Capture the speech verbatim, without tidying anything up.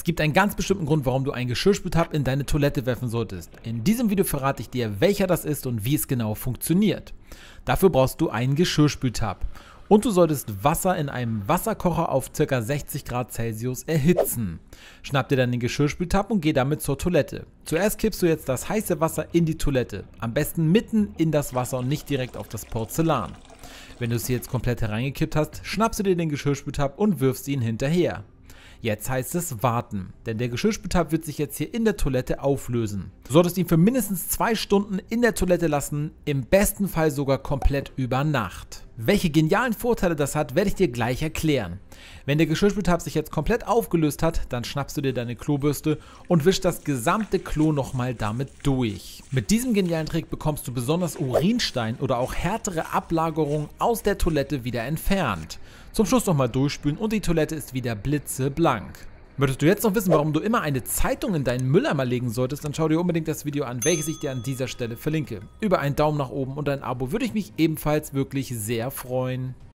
gibt einen ganz bestimmten Grund, warum du einen Geschirrspültab in deine Toilette werfen solltest. In diesem Video verrate ich dir, welcher das ist und wie es genau funktioniert. Dafür brauchst du einen Geschirrspültab. Und du solltest Wasser in einem Wasserkocher auf ca. sechzig Grad Celsius erhitzen. Schnapp dir dann den Geschirrspültab und geh damit zur Toilette. Zuerst kippst du jetzt das heiße Wasser in die Toilette. Am besten mitten in das Wasser und nicht direkt auf das Porzellan. Wenn du es jetzt komplett hereingekippt hast, schnappst du dir den Geschirrspültab und wirfst ihn hinterher. Jetzt heißt es warten, denn der Geschirrspültab wird sich jetzt hier in der Toilette auflösen. Du solltest ihn für mindestens zwei Stunden in der Toilette lassen, im besten Fall sogar komplett über Nacht. Welche genialen Vorteile das hat, werde ich dir gleich erklären. Wenn der Geschirrspültab sich jetzt komplett aufgelöst hat, dann schnappst du dir deine Klobürste und wischst das gesamte Klo nochmal damit durch. Mit diesem genialen Trick bekommst du besonders Urinstein oder auch härtere Ablagerungen aus der Toilette wieder entfernt. Zum Schluss nochmal durchspülen und die Toilette ist wieder blitzeblank. Möchtest du jetzt noch wissen, warum du immer eine Zeitung in deinen Mülleimer legen solltest, dann schau dir unbedingt das Video an, welches ich dir an dieser Stelle verlinke. Über einen Daumen nach oben und ein Abo würde ich mich ebenfalls wirklich sehr freuen.